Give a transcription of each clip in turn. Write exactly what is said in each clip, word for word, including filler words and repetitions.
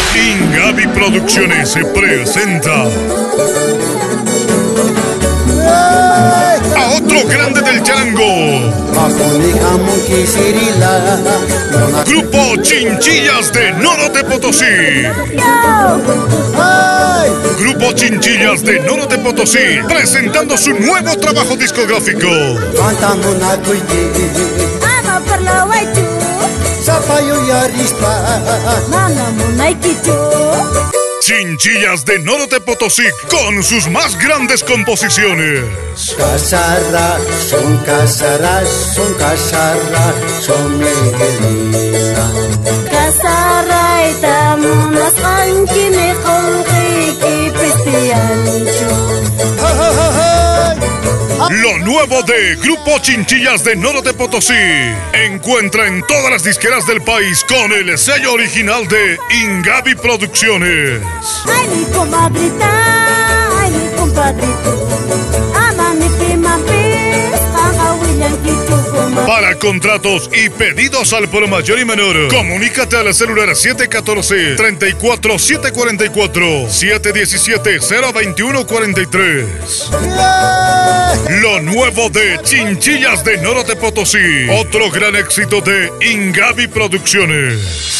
Ingaby Producciones se presenta a otro grande del charango. Grupo Chinchillas de Norte Potosí. Grupo Chinchillas de Norte Potosí presentando su nuevo trabajo discográfico. Chinchillas de Norte Potosí con sus más grandes composiciones. Casarra, son casarras, son casarra, son Miguelina. Casarra itamunas ankine konqiki pestiancho. Lo nuevo de Grupo Chinchillas de Norte Potosí. Encuentra en todas las disqueras del país con el sello original de Ingaby Producciones. Ay, mi comadrita, ay, mi compadrito. Ama mi prima Pez, ama William Kitucoma. Para contratos y pedidos al por mayor y menor, comunícate al celular siete uno cuatro, tres cuatro siete cuatro cuatro, siete uno siete, cero dos uno cuatro tres. Lo nuevo de Chinchillas de Norte Potosí. Otro gran éxito de Ingaby Producciones.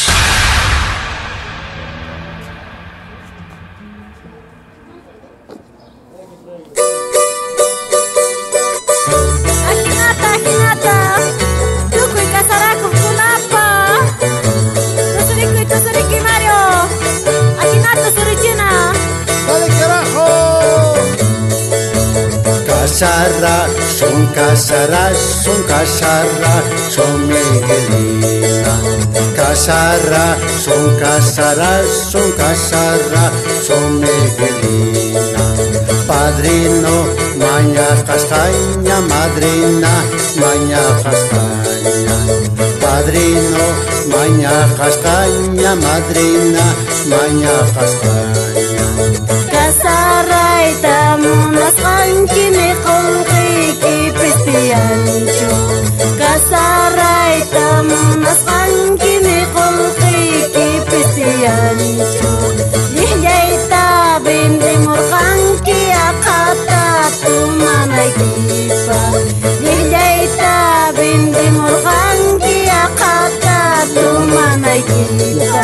Casarra, son casarras, son casarra, son Miguelina. Casarra, son casarras, son casarra, son Miguelina. Padrino, maña castaña, madrina, maña castaña. Padrino, maña castaña, madrina, maña castaña. Casarra itamunas ankine konqiki pestiancho. Casarra itamunas ankine konqiki pestiancho. Lihyaita bindi murqanki aqata tumanaykipa. Lihyaita bindi murqanki aqata tumanaykipa.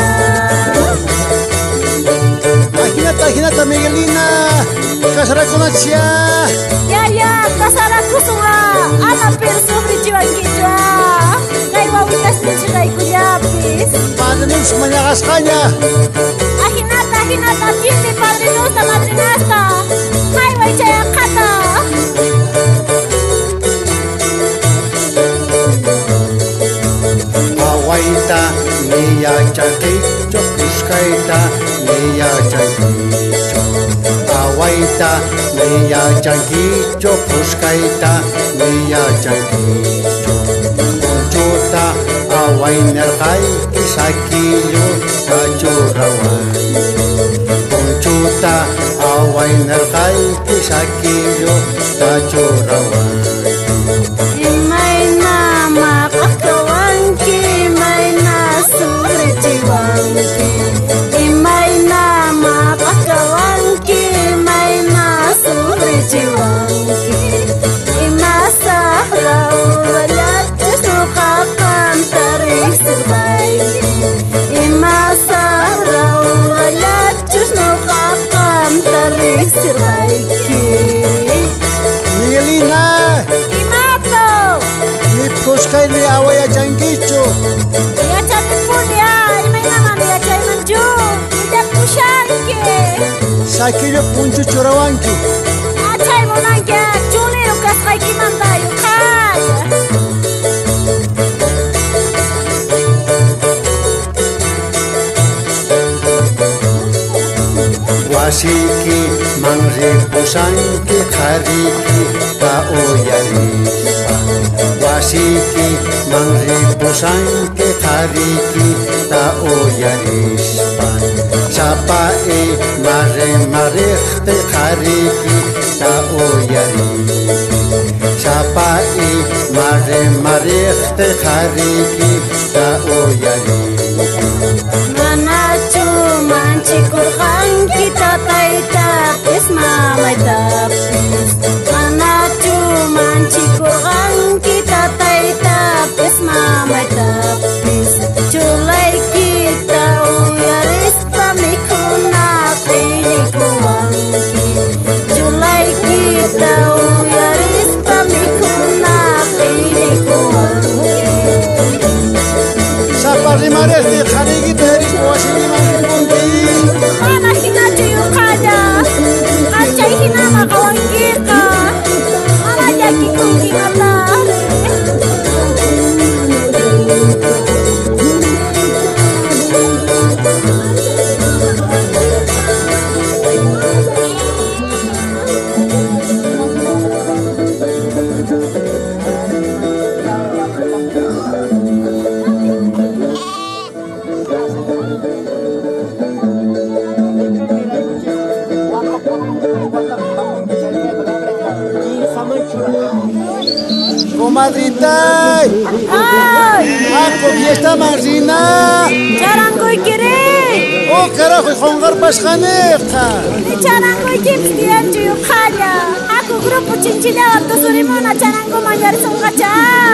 Hinata, hinata, Miguelina. Casarra con Achia. Ya, ya, casarra kusuma. Ala per sobre chiwanquichua. Kay wawitas din siya kay kuyapis. Padre Nus, maña castaña. Ahinata, ahinata, tindi padre Nusta, madrinasta. Kay way chaya kata. Awaita, niya chakicho, puskaita, niya chakicho. Awaita, niya chakicho, puskaita, niya chakicho. Unchuta, away nerkay, kisakilyo, kachurawan. Unchuta, away nerkay, kisakilyo, kachurawan. Imay na makakawanki, may na sobre chiwanki. Imay na makakawanki, may na sobre chiwanki. Imasahraw walat gusto kakantarin surbayki. Imasahraw walat gusto kakantarin surbayki. Miguelina, Imato! ni puskay ni away chankicho. Ya cantik pun ya, ini naman ya chay manju, tidak pusanke. Sakilyo punchu churawanki. Achay mo nang ya, chuli ukas kay kimanda yukas. Wasiki, mangri pusanki, hariki, ka oyarispa. Wasiki, mangri pusanki, hariki, ka oyarispa. Chapae, mare marechte, hariki, ka oyarispa. Chapae, mare marechte, hariki, ka oyarispa. Mana cuma comadrita. Ay, Ako fiesta marina. charango y quiere. Oh carajo, hongar pasjaneja. Charango y quiere tirar chuyo jaya. Aku grupo chinchilla tu surimona charango mayar son gacha.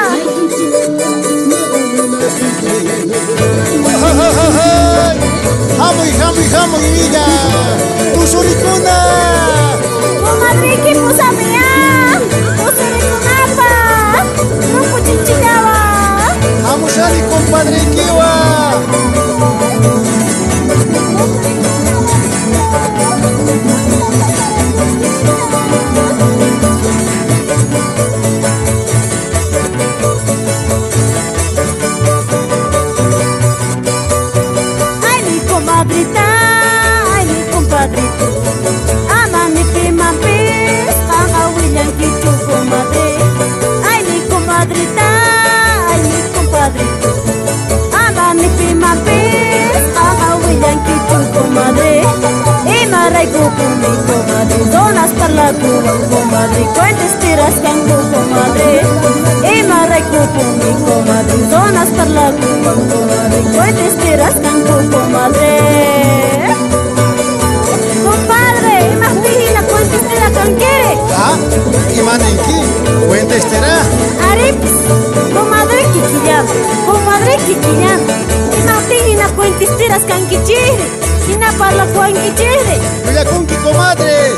Hamoy, hamoy, hamoy, niña. Tu suricuna. Comadre que pusa mía. Tu suriconapa. Grupo chinchilla. Vamos a ir, compadre Kiwa. Ay, mi comadrita, ay, mi compadrito. Ama mi prima pez, ama William Kichu, comadre. Ay, mi comadrita, ay, mi compadrito. Ama mi prima pez, ama William Kichu, comadre. Y maray cucu, mi comadre. Donas para la cuba, comadre. Cuentes tiras cangu, comadre. Y maray cucu, mi comadre. Donas para la cuba, comadre. Cuentes tiras cangu, comadre. Compadre, imagina cuentes tiras canquere. Ah, gimana aquí? Cuenta estará. Arips, comadre Kikillam, comadre Kikillam. Imagina cuentes tiras canquichire. Ina parla cuanquichire. Mira con mi comadre.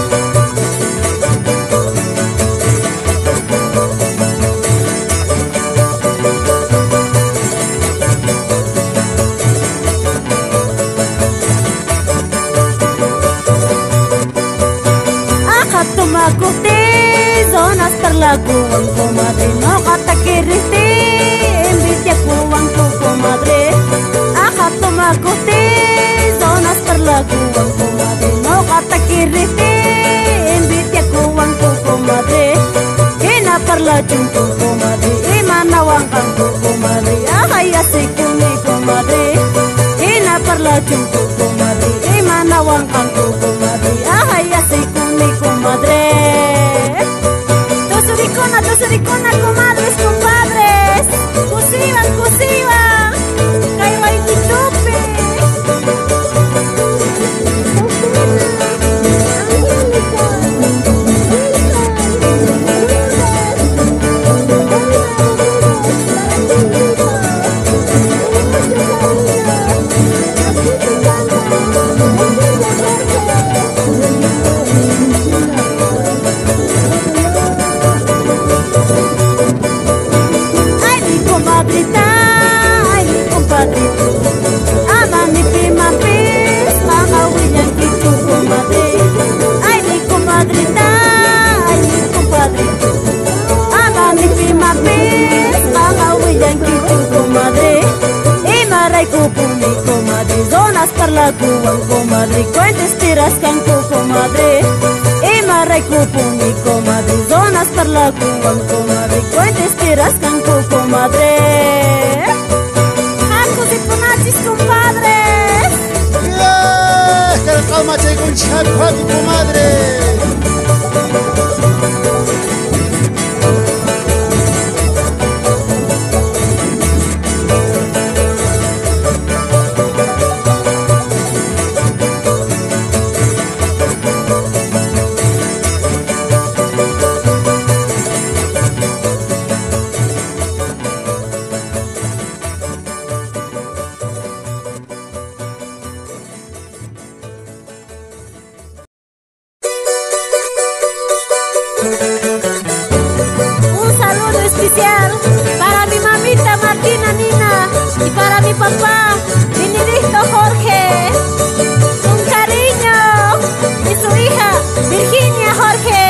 Tomacote, zonas parlaguan, comadre. No gata que reste, envidia cuban, comadre. Aja tomacote, zonas parlaguan, comadre. No gata que reste, envidia cuban, comadre. Ena parla chunco, comadre. Emana wangan, comadre. Aja ya se come, comadre. Ena parla chunco, comadre. Emana wangan, comadre. Aja ya se come, comadre. Dos uricona, dos uricona, comadres, compadres. Cusivan, cusivan. Caiba y titupe. Ay, mi comadrita, ay, mi compadrito. Ama mi prima pez, ama William Kichu, comadre. Ay, mi comadrita, ay, mi compadrito. Ama mi prima pez, ama William Kichu, comadre. Y maray cupu, mi comadre. Zonas parla cuban, comadre. Cuentes tiras canco, comadre. Y maray cupu, mi comadre. Zonas parla cuban, comadre. Cuentes tiras canco, comadre. Jacos y ponachis, compadre. ¡Eh! Que el calma te con chapi, papi, comadre. Un saludo especial para mi mamita Martina Nina y para mi papá, mi niñito Jorge. Un cariño y su hija Virginia Jorge.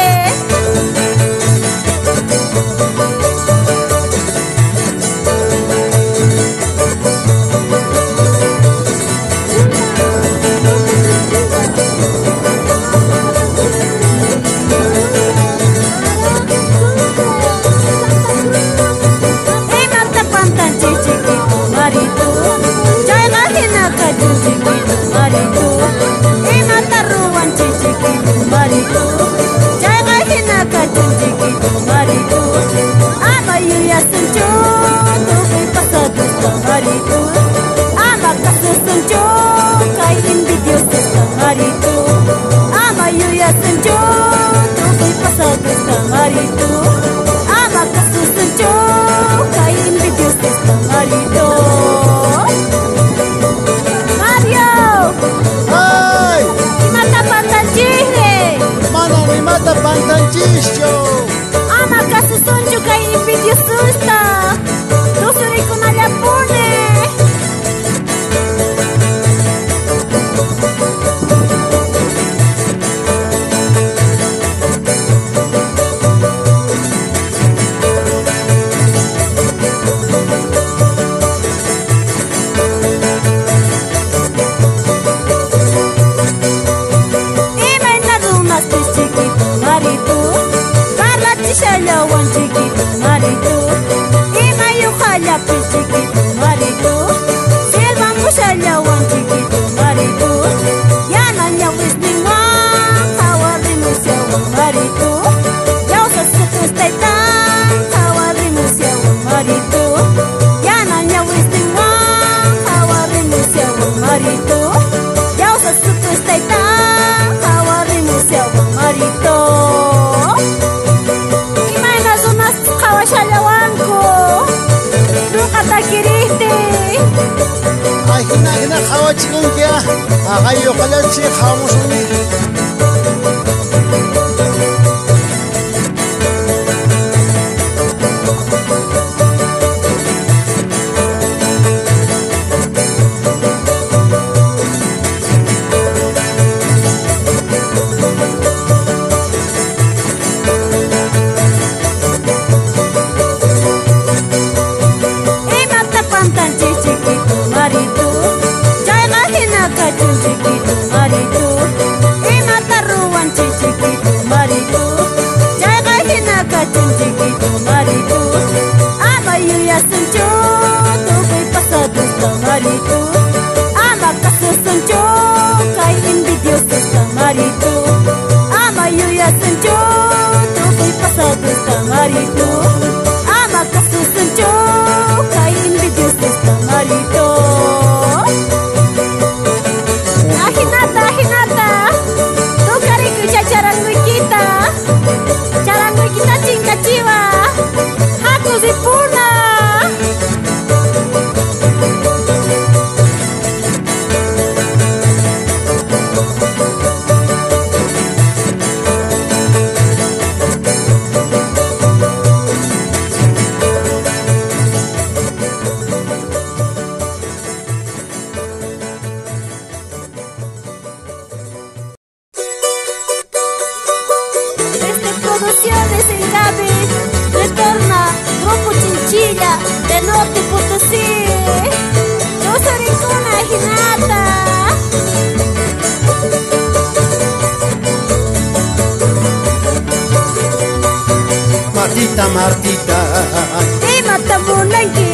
Marido, kay envidioso marido. Ama yuya sencho, tukoy pasado sa marido. Ama kasusencho, kay envidioso marido. Mario! Ay! Imata pantanchihre! Mana ni mata pantanchisyo. Ama kasusencho kay envidioso sta. Dosuri ko na lapone. Shalawan chiquito marido, y mayo jalape chiquito marido, selva mushalawan chiquito marido, ya na nyawis ni wan, kawarimos yawan marido, yaw sa supos taitan, kawarimos yawan marido, ya na nyawis ni wan, kawarimos yawan marido, yaw sa supos taitan, kawarimos yawan marido. Ay, hina hina kawa chikung kya. Akayo kalat si kamusuni. Ama kasusuncho kay envidioso sa marido. Ama yuya suncho tukoy pasado sa marido. Ama kasusuncho kay envidioso sa marido. Ah, hinata, hinata. Tukari ko siya charang kita. Charang kita chingka chiwa. Haku si puna. Producciones en Gaby, retorna Grupo Chinchilla de Norte Potosí. Yo soy una Hinata. Martita, Martita. Y matamunanki.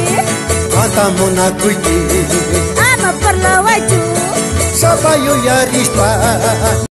Matamunakuiti. Ama parlawachu. Sabayo yarispa.